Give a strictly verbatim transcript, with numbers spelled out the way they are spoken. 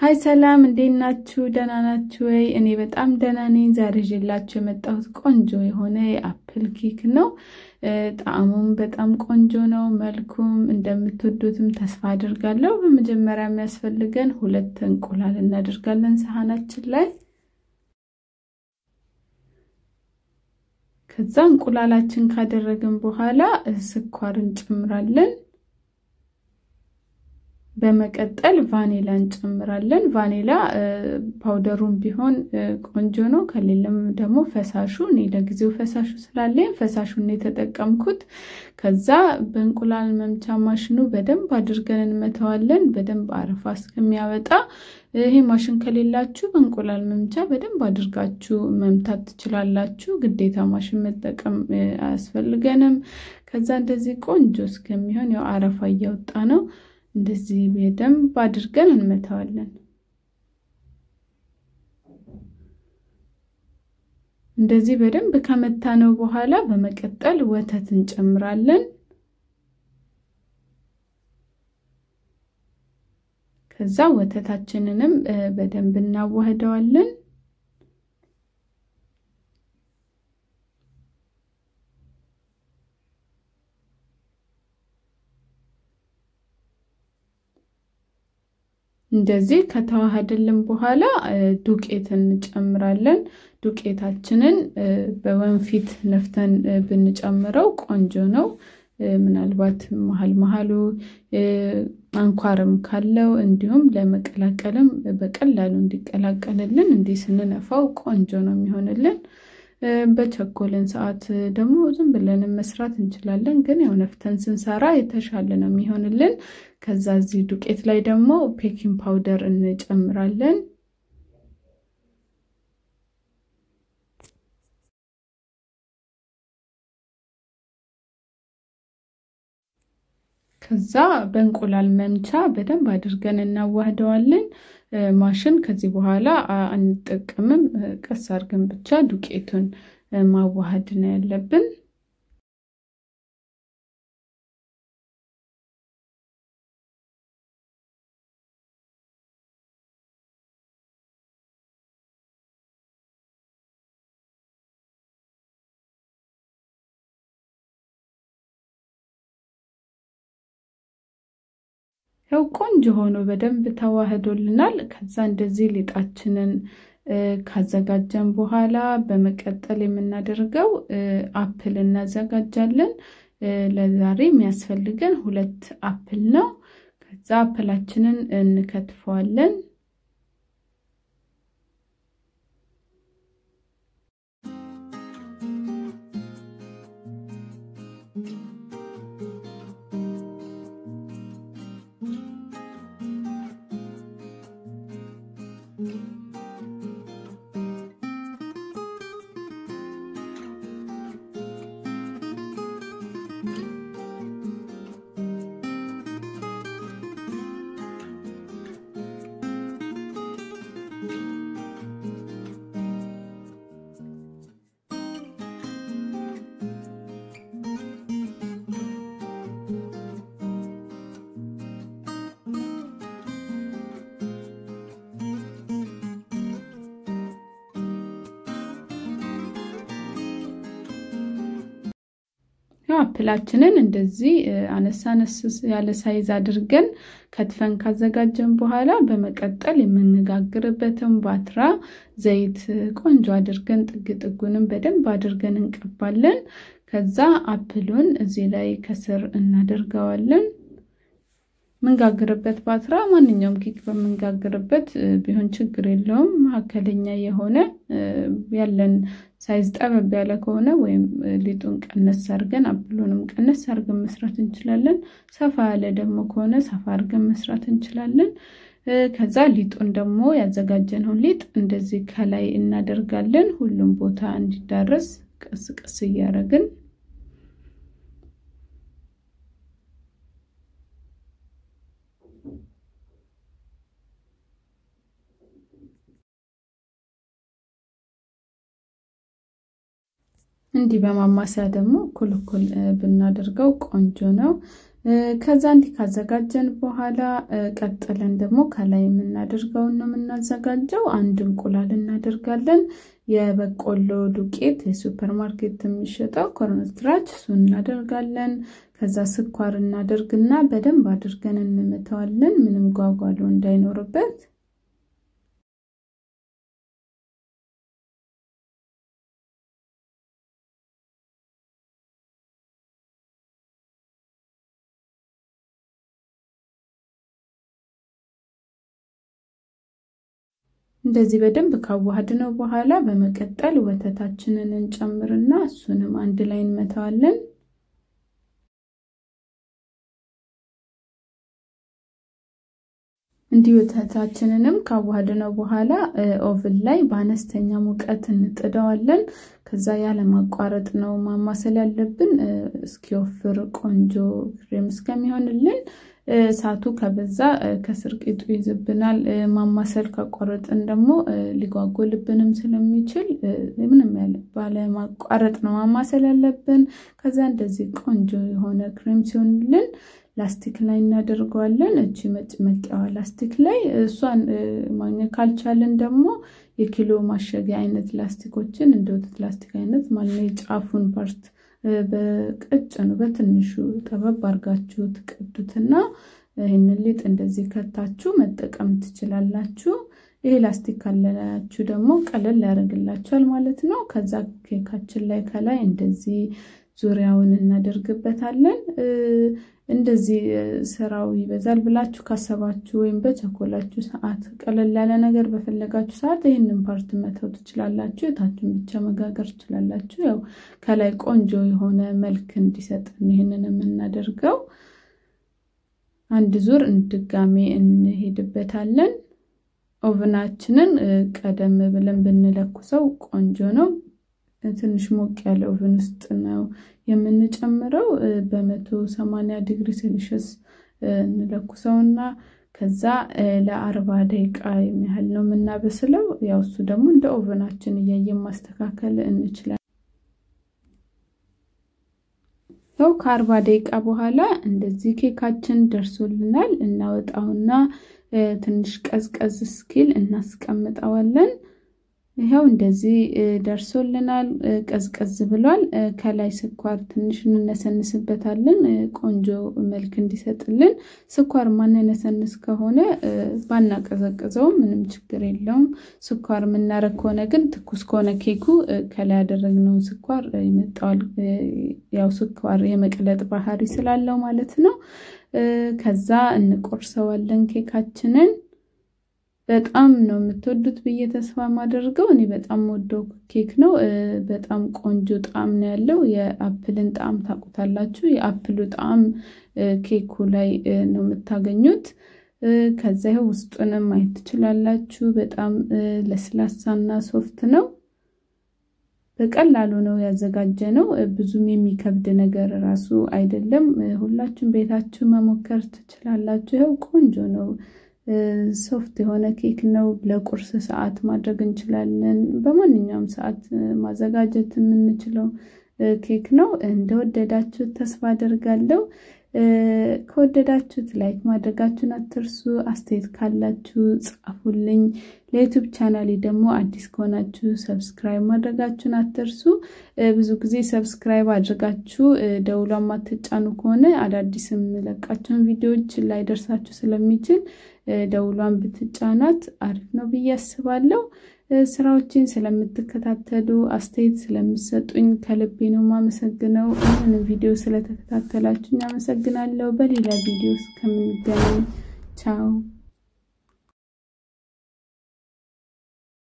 ሃይ ሰላም እንዴት ናችሁ ደህና ናችሁ ወይ እኔ በጣም ደህና ነኝ ዛሬ ይዤላችሁ የመጣሁት ቆንጆ የሆነ የአፕል ኬክ ነው ጣዕሙም በጣም ቆንጆ ነው መልኩም እንደምትወዱትም ተስፋ አደርጋለሁ በመጀመሪያ የሚያስፈልገን ሁለት እንቁላል እናደርጋለን ሳህናችን ላይ ከዛ እንቁላላችን ካደረግን በኋላ ስኳር እንጨምራለን በመቀጠል ቫኒላ እንጨምራለን ቫኒላ ፓውደሩን ቢሆን ቆንጆ ነው ከሌለም ደግሞ ፈሳሹ እኔ ለጊዜው ፈሳሹ ስላለኝ ፈሳሹን የተጠቀምኩት ከዛ በእንቁላል መምቻ ማሽኑ በደንብ አድርገን እንመታዋለን በደንብ አረፋ እስከሚያወጣ ይሄ ማሽን ከሌላችሁ በእንቁላል መምቻ በደንብ አድርጋችሁ መምታት ትችላላችሁ ግዴታ ማሽን መጠቀም አያስፈልገንም ከዛ እንደዚህ ቆንጆ እስከሚሆን ያው አረፋ እያወጣ ነው እንደዚህ በደንብ አድርገን እንመታዋለን እንደዚህ በደንብ ከመታነው በኋላ በመቀጠል ወተት እንጨምራለን ከዛ ወተታችንንም በደንብ እናዋህደዋለን እንደዚህ ከተዋሃደልን በኋላ ዱቄትን እንጨምራለን ዱቄታችንን በወንፊት ነፍተን ብንጨምረው ቆንጆ ነው ምናልባት መሃል መሃሉ አንኳርም ካለው እንዲሁም ለመቀላቀልም በቀላሉ እንዲቀላቀልልን እንዲህ ስንነፋው ቆንጆ ነው የሚሆንልን በቸኮልን ሰዓት ደግሞ ዝም ብለን መስራት እንችላለን ግን ያው ነፍተን ስንሰራ የተሻለ ነው የሚሆንልን ከዛ እዚህ ዱቄት ላይ ደግሞ ቤኪንግ ፓውደር እንጨምራለን ከዛ በእንቁላል መምቻ በደንብ አድርገን እናዋህደዋለን ማሽን ከዚህ በኋላ አንጠቀምም ቀስ አድርገን ብቻ ዱቄቱን ማዋሃድ ነው ያለብን ያው ቆንጆ ሆኖ በደንብ ተዋህዶልናል ከዛ እንደዚህ ሊጣችንን ካዘጋጀን በኋላ በመቀጠል የምናደርገው አፕል እናዘጋጃለን ለዛሬ የሚያስፈልገን ሁለት አፕል ነው ከዛ አፕላችንን እንከትፈዋለን አፕላችንን እንደዚህ አነሳነስ ያለ ሳይዝ አድርገን ከትፈን ካዘጋጀን በኋላ በመቀጠል የምንጋግርበትን ባትራ ዘይት ቆንጆ አድርገን ጥግ ጥጉንም በደንብ አድርገን እንቀባለን ከዛ አፕሉን እዚህ ላይ ከስር እናደርጋለን መንጋግርበት ባትራ ማንኛውም ኬክ በመንጋግርበት ቢሆን ችግር የለውም ማከለኛ የሆነ ያለን ሳይዝ ጠበብ ያለ ከሆነ ወይም ሊጡን ቀነስ አድርገን አፕሉንም ቀነስ አድርገን መስራት እንችላለን ሰፋ ያለ ደግሞ ከሆነ ሰፋ አድርገን መስራት እንችላለን ከዛ ሊጡን ደግሞ ያዘጋጀነው ሊጥ እንደዚህ ከላይ እናደርጋለን ሁሉም ቦታ እንዲዳረስ ቀስ ቀስ እያደረግን እንዲህ በማማሰያ ደግሞ ኩልኩል ብናደርገው ቆንጆ ነው። ከዛ እንዲህ ካዘጋጀን በኋላ ቀጥለን ደግሞ ከላይ የምናደርገው ነው የምናዘጋጀው አንድ እንቁላል እናደርጋለን። የበቆሎ ዱቄት የሱፐርማርኬት የሚሸጠው ኮርንስታርች እሱን እናደርጋለን። ከዛ ስኳር እናደርግና በደንብ አድርገን እንመታዋለን ምንም ጓጓሎ እንዳይኖርበት። እንደዚህ በደንብ ካዋሃድነው በኋላ በመቀጠል ወተታችንን እንጨምርና እሱንም አንድ ላይ እንመታዋለን። እንዲህ ወተታችንንም ካዋሃድነው በኋላ ኦቭን ላይ በአነስተኛ ሙቀት እንጥደዋለን። ከዛ ያለ ማቋረጥ ነው ማማሰል ያለብን እስኪወፍር ቆንጆ ክሬም እስከሚሆንልን። ሳቱ ከበዛ ከስር ቂጡ ይዝብናል። ማማሰል ካቋረጥን ደግሞ ሊጓጎልብንም ስለሚችል ምንም ያለ ባለ ማቋረጥ ነው ማማሰል ያለብን። ከዛ እንደዚህ ቆንጆ የሆነ ክሬም ሲሆንልን ላስቲክ ላይ እናደርገዋለን። እቺ መጭመቂያዋ ላስቲክ ላይ እሷን ማግኘት ካልቻለን ደግሞ የኪሎ ማሸጊያ አይነት ላስቲኮችን እንደወተት ላስቲክ አይነት ማለት ጫፉን ፓርት በቀጭኑ በትንሹ ጠበብ አርጋችሁ ትቀዱትና ይሄንን ሊጥ እንደዚህ ከታችሁ መጠቀም ትችላላችሁ። ይሄ ላስቲክ ካለላችሁ ደግሞ ቀለል ያደርግላችኋል ማለት ነው። ከዛ ኬካችን ላይ ከላይ እንደዚህ ዙሪያውን እናደርግበታለን። እንደዚህ ስራው ይበዛል ብላችሁ ካሰባችሁ ወይም በቸኮላችሁ ሰዓት ቀለል ያለ ነገር በፈለጋችሁ ሰዓት ይሄንን ፓርት መተው ትችላላችሁ። የታችሁን ብቻ መጋገር ትችላላችሁ። ያው ከላይ ቆንጆ የሆነ መልክ እንዲሰጥ ይሄንን የምናደርገው አንድ ዙር እንድጋሜ እንሄድበታለን። ኦቨናችንን ቀደም ብለን ብንለኩሰው ቆንጆ ነው። ትንሽ ሞቅ ያለ ኦቨን ውስጥ ነው የምንጨምረው በ180 ዲግሪ ሴልሺየስ እንለኩሰውና ከዛ ለ40 ደቂቃ የሚያህል ነው የምናበስለው። ያው እሱ ደግሞ እንደ ኦቨናችን እያየን ማስተካከል እንችላለን። ያው ከ40 ደቂቃ በኋላ እንደዚህ ኬካችን ደርሶልናል። እናወጣውና ትንሽ ቀዝቀዝ እስኪል እናስቀምጣዋለን። ይሄው እንደዚህ ደርሶልናል ቀዝቀዝ ብሏል። ከላይ ስኳር ትንሽ እንነሰንስበታለን ቆንጆ መልክ እንዲሰጥልን። ስኳር ማንነሰንስ ከሆነ ባናቀዘቅዘው ምንም ችግር የለውም። ስኳር ምናረግ ከሆነ ግን ትኩስ ከሆነ ኬኩ ከላይ ያደረግነው ስኳር ይመጣል። ያው ስኳር የመቅለጥ ባህሪ ስላለው ማለት ነው። ከዛ እንቆርሰዋለን ኬካችንን። በጣም ነው የምትወዱት ብዬ ተስፋ ማደርገው። እኔ በጣም ወደው ኬክ ነው። በጣም ቆንጆ ጣዕም ነው ያለው። የአፕልን ጣዕም ታውቁታላችሁ። የአፕሉ ጣዕም ኬኩ ላይ ነው የምታገኙት። ከዛ ይሄው ውስጡንም ማየት ትችላላችሁ። በጣም ለስላሳና ሶፍት ነው። በቀላሉ ነው ያዘጋጀነው። ብዙም የሚከብድ ነገር ራሱ አይደለም። ሁላችሁም ቤታችሁ መሞከር ትችላላችሁ። ይሄው ቆንጆ ነው። ሶፍት የሆነ ኬክ ነው። ለቁርስ ሰዓት ማድረግ እንችላለን። በማንኛውም ሰዓት ማዘጋጀት የምንችለው ኬክ ነው። እንደወደዳችሁት ተስፋ አደርጋለሁ። ከወደዳችሁት ላይክ ማድረጋችሁን አትርሱ። አስተያየት ካላችሁ ጻፉልኝ። ለዩቲዩብ ቻናሌ ደግሞ አዲስ ከሆናችሁ ሰብስክራይብ ማድረጋችሁን አትርሱ። ብዙ ጊዜ ሰብስክራይብ አድርጋችሁ ደውሏን ማትጫኑ ከሆነ አዳዲስ የምለቃቸውን ቪዲዮዎች ላይ ደርሳችሁ ስለሚችል ደውሏን ብትጫናት አሪፍ ነው ብዬ አስባለሁ። ስራዎችን ስለምትከታተሉ አስተያየት ስለምትሰጡኝ ከልቤ ነው ማመሰግነው። ይህንን ቪዲዮ ስለተከታተላችሁ አመሰግናለሁ። በሌላ ቪዲዮ እስከምንገናኝ ቻው።